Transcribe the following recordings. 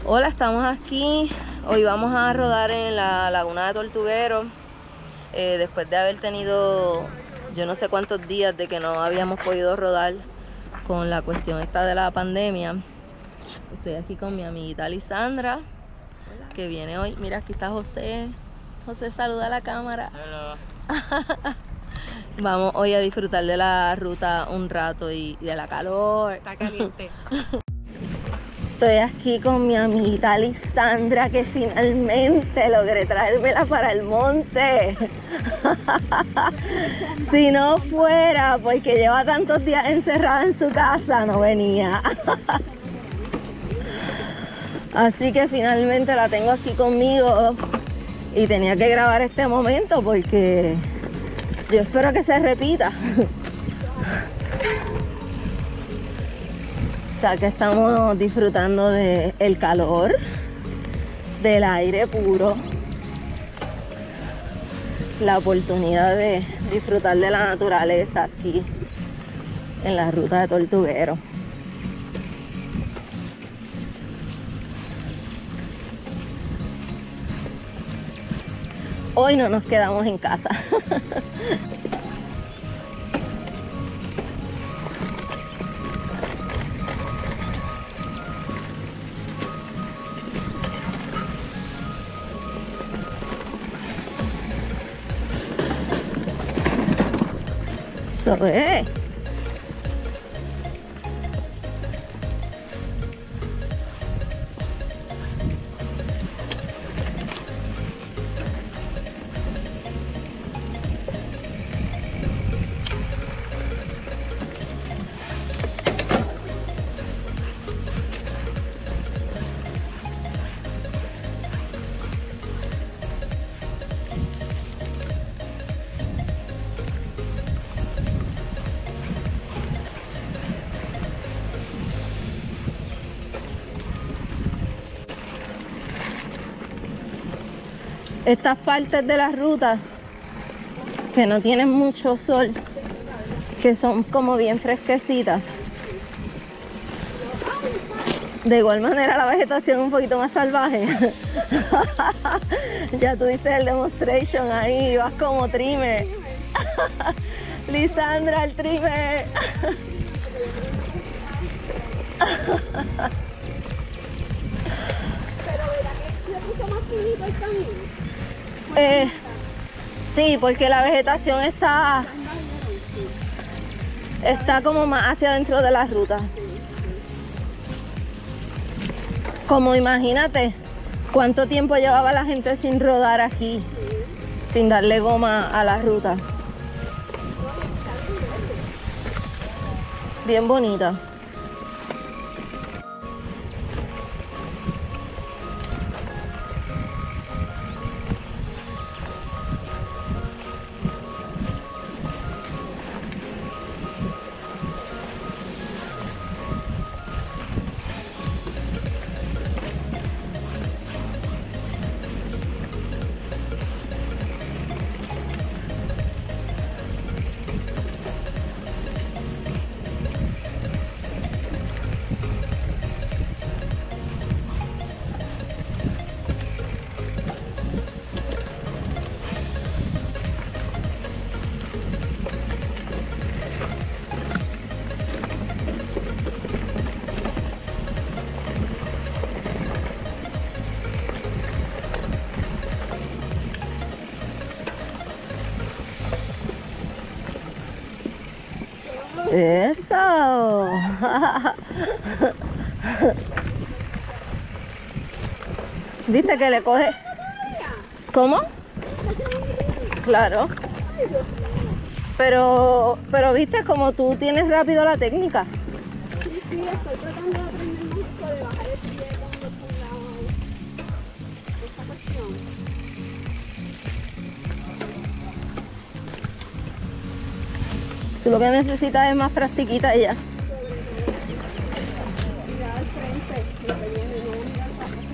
Hola, estamos aquí. Hoy vamos a rodar en la laguna de Tortuguero. Después de haber tenido yo no sé cuántos días de que no habíamos podido rodar con la cuestión esta de la pandemia. Estoy aquí con mi amiguita Lisandra, que viene hoy. Mira, aquí está José. José, saluda a la cámara. Hola. Vamos hoy a disfrutar de la ruta un rato y de la calor. Está caliente. Estoy aquí con mi amiguita Lisandra, que finalmente logré traérmela para el monte. Si no fuera porque lleva tantos días encerrada en su casa, no venía. Así que finalmente la tengo aquí conmigo y tenía que grabar este momento porque yo espero que se repita. O sea que estamos disfrutando del calor, del aire puro, la oportunidad de disfrutar de la naturaleza aquí en la ruta de Tortuguero. Hoy no nos quedamos en casa. Eso es. Estas partes de la ruta que no tienen mucho sol, que son como bien fresquecitas. De igual manera la vegetación es un poquito más salvaje. Ya tú dices el demonstration ahí, vas como trimmer. Lisandra, el trimmer. Pero ¿verdad que le puso más finito el camino? Sí, porque la vegetación está como más hacia adentro de la ruta. Como imagínate cuánto tiempo llevaba la gente sin rodar aquí, sin darle goma a la ruta. Bien bonita. Eso. ¿Viste que le coge? ¿Cómo? Claro. Pero viste como tú tienes rápido la técnica. Sí, estoy tratando de aprender más esto de bajar el pie cuando ponga esta cuestión. Tú lo que necesitas es más practiquita y ya. Mirar al frente, lo que viene, no mirar para atrás.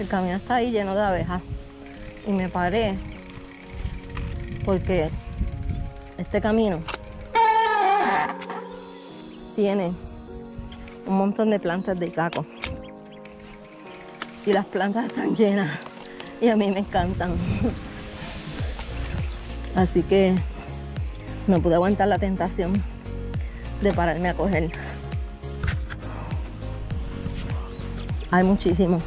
El camino está ahí lleno de abejas. Y me paré porque este camino tiene un montón de plantas de icaco. Y las plantas están llenas y a mí me encantan. Así que no pude aguantar la tentación de pararme a coger. Hay muchísimo.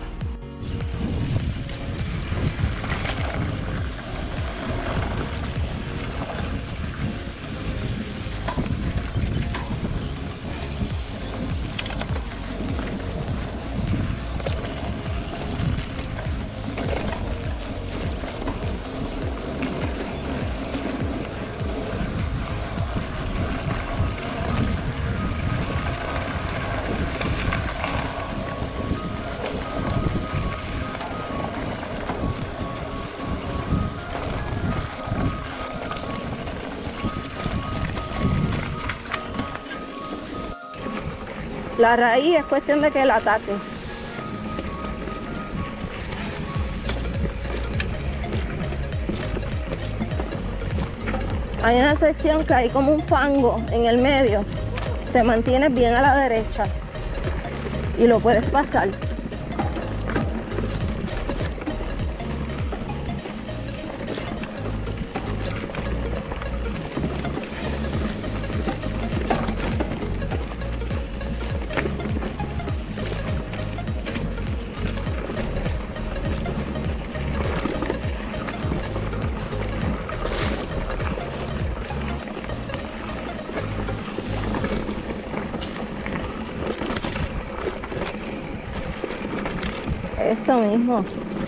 La raíz es cuestión de que la ataques. Hay una sección que hay como un fango en el medio. Te mantienes bien a la derecha y lo puedes pasar. Eso mismo.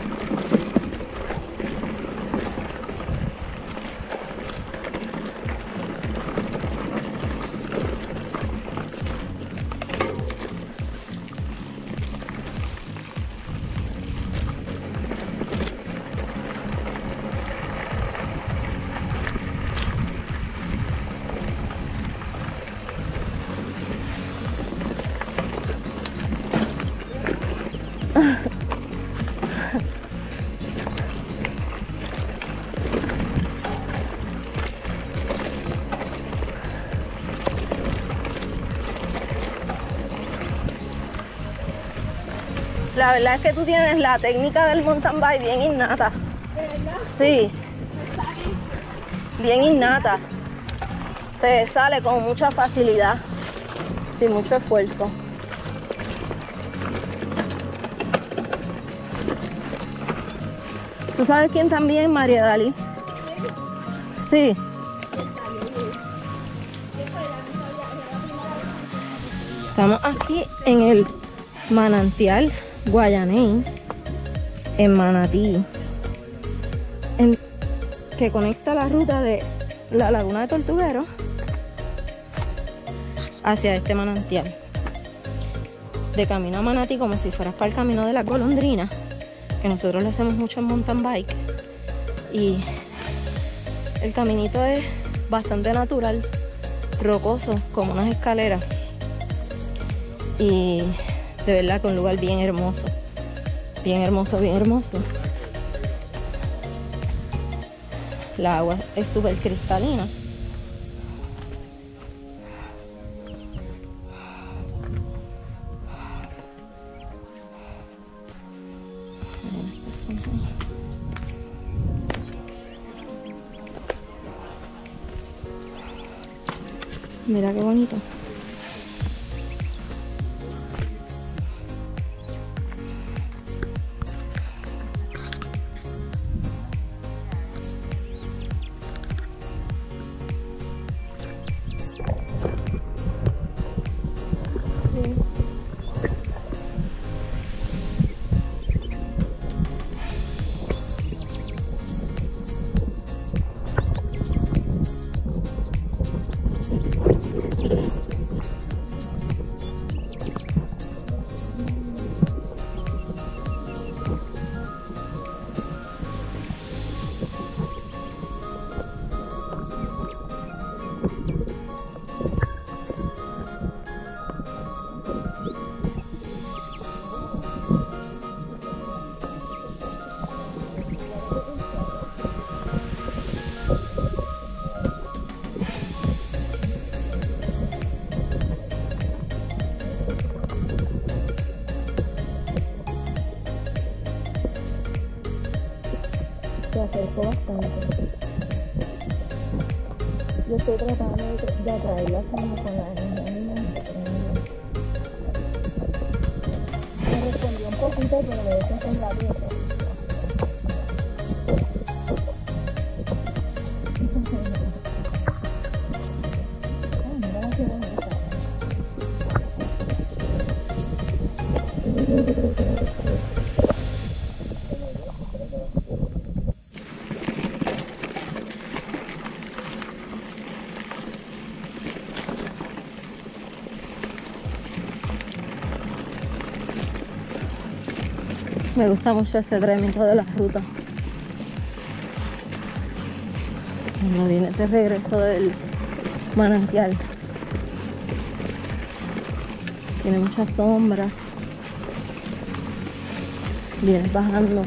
La verdad es que tú tienes la técnica del mountain bike bien innata. ¿De verdad? Sí, bien innata. Te sale con mucha facilidad, sin mucho esfuerzo. ¿Tú sabes quién también? María Dalí. Sí. Estamos aquí en el manantial Guayaney, en Manatí, que conecta la ruta de la laguna de Tortuguero hacia este manantial. De camino a Manatí, como si fueras para el camino de la golondrina, que nosotros lo hacemos mucho en mountain bike. Y el caminito es bastante natural, rocoso, como unas escaleras. Y de verdad que un lugar bien hermoso. Bien hermoso, bien hermoso. La agua es súper cristalina. Mira qué bonito. Sí. acercó bastante. Yo estoy tratando de atraerla como con la niña. Me respondió un poquito, pero le dejé en la dieta. Ay, mira la que bonita. Me gusta mucho este tremendo de la ruta. Cuando vienes de regreso del manantial, tiene mucha sombra. Vienes bajando.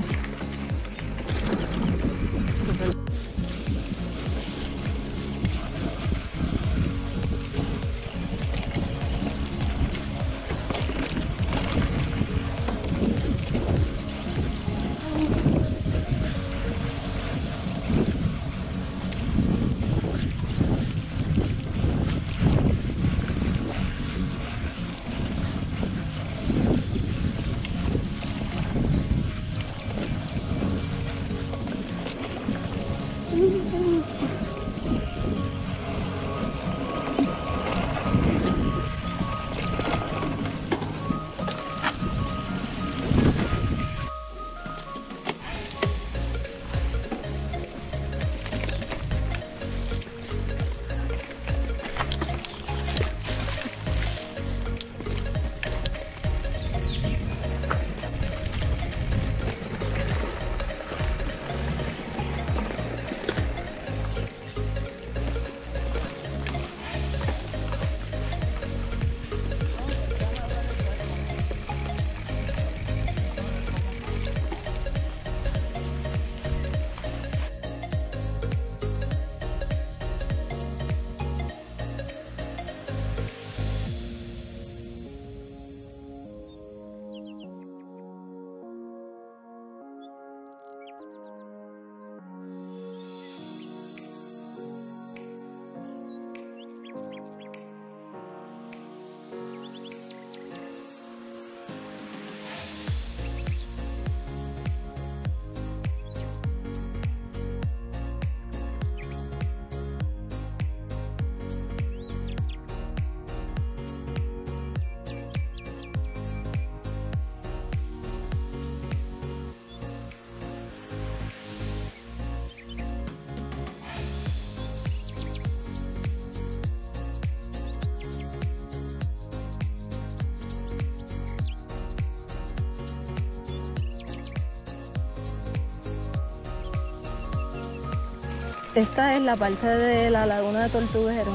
Esta es la parte de la laguna de Tortuguero.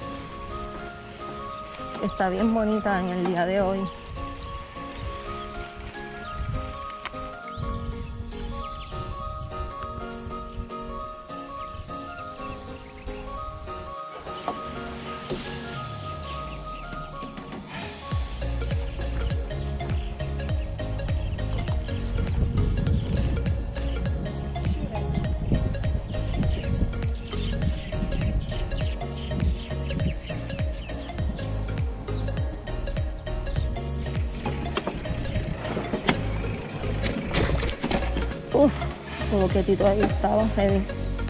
Está bien bonita en el día de hoy. Uf, todo quietito ahí estaba heavy.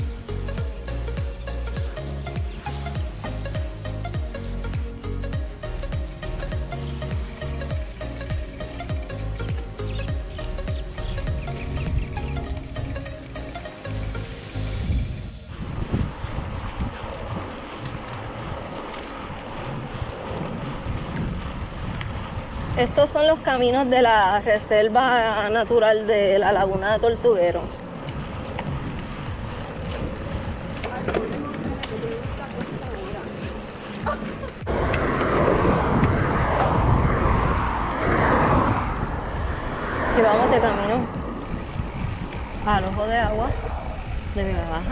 Estos son los caminos de la Reserva Natural de la Laguna de Tortuguero. Aquí vamos de camino al Ojo de Agua de Vega Baja.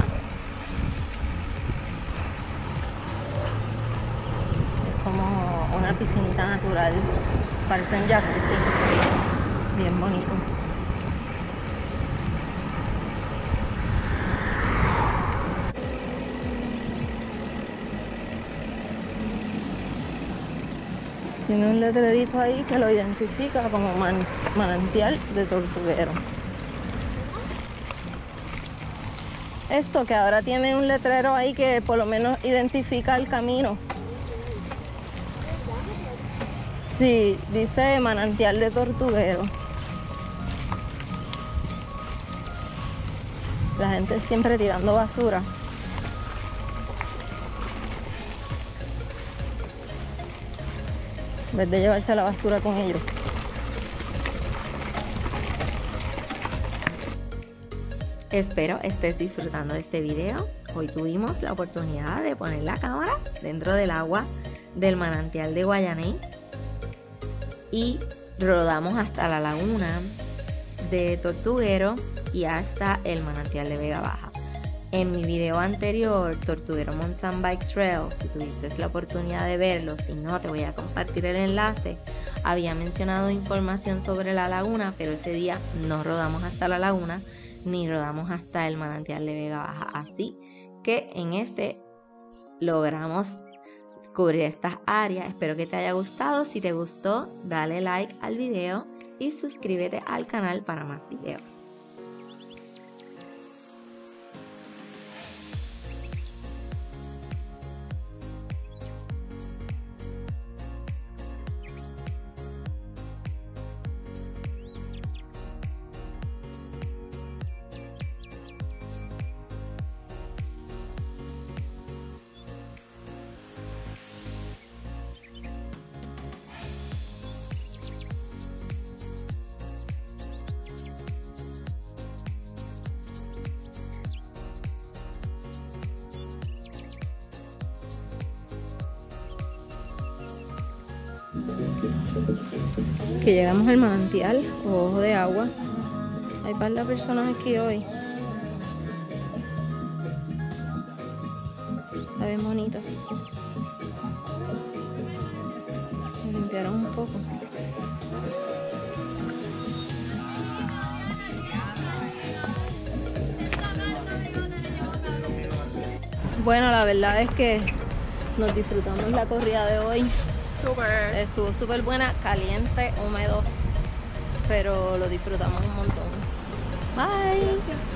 Es como una piscinita natural. Parece un jacuzzi, bien bonito. Tiene un letrerito ahí que lo identifica como manantial de Tortuguero. Esto que ahora tiene un letrero ahí que por lo menos identifica el camino. Sí, dice manantial de Tortuguero. La gente siempre tirando basura. En vez de llevarse la basura con ellos. Espero estés disfrutando de este video. Hoy tuvimos la oportunidad de poner la cámara dentro del agua del manantial de Guayaney y rodamos hasta la laguna de Tortuguero y hasta el manantial de Vega Baja. En mi video anterior, Tortuguero Mountain Bike Trail, si tuviste la oportunidad de verlo, si no te voy a compartir el enlace, había mencionado información sobre la laguna, pero ese día no rodamos hasta la laguna ni rodamos hasta el manantial de Vega Baja, así que en este logramos cubrir estas áreas. Espero que te haya gustado. Si te gustó, dale like al video y suscríbete al canal para más videos. Que llegamos al manantial o ojo de agua. Hay par de personas aquí hoy. Está bien bonito. Me limpiaron un poco. Bueno, la verdad es que nos disfrutamos la corrida de hoy. Estuvo súper buena, caliente, húmedo, pero lo disfrutamos un montón. Bye.